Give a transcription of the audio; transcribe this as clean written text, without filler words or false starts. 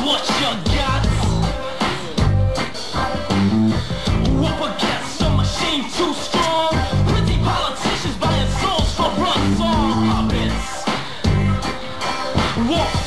what you got. Up against a machine too strong. Pretty politicians buying souls for us all puppets. Walk